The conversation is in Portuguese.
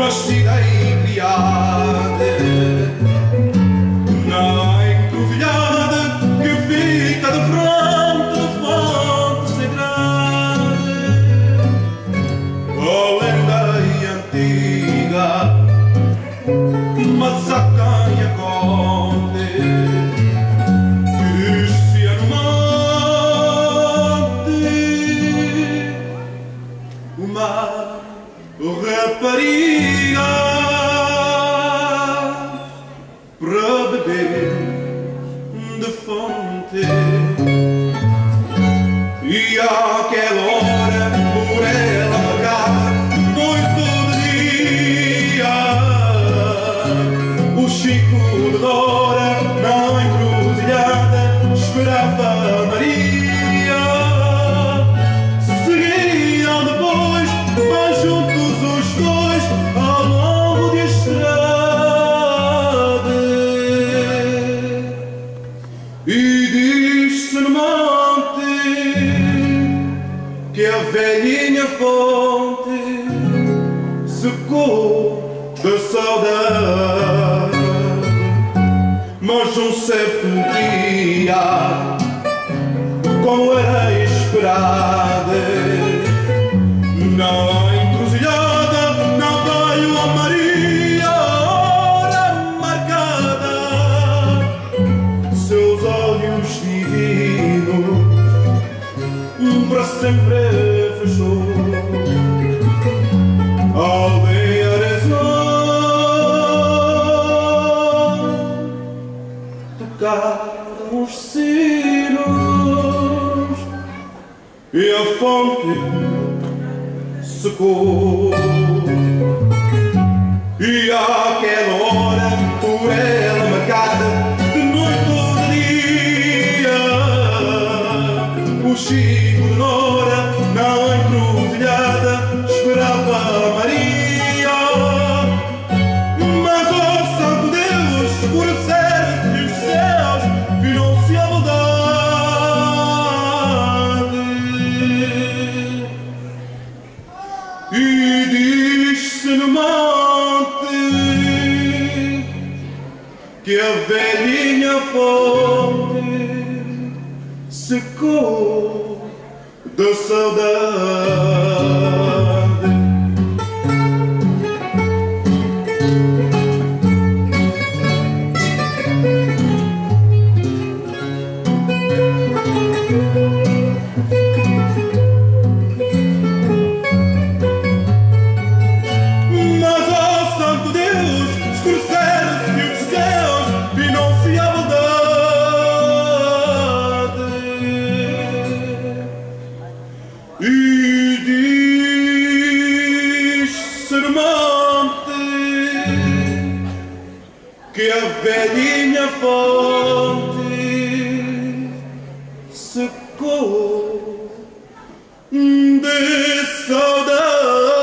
nascida e criada na encruzilhada que fica de frente da fonte sagrada. Oh, lenda e antiga, mas a canha conde que se monte uma rapariga para beber de fonte, e àquela hora por ela marcava noite de dia o Chico de Dora na encruzilhada esperava Maria. Seguiam depois mais juntos os dois ao longo de estrada, e diz-se no monte que a velhinha fonte secou da saudade. Mas um certo dia, como era esperado, na encruzilhada não veio a Maria a hora marcada. Seus olhos divinos para sempre fechou. A aldeia rezou, tocaram os sinos e a fonte secou. E àquela hora por ela marcada de noite ou de dia o Chico de Dora na encruzilhada esperava Maria. Mas, oh santo Deus, escureceram-se os céus, viram-se a maldade, e diz-se no monte que a velhinha fonte secou da saudade. Mas, oh santo Deus, escureceram-se os céus, viram-se a maldade, e diz-se no monte que a velhinha fonte secou de saudade.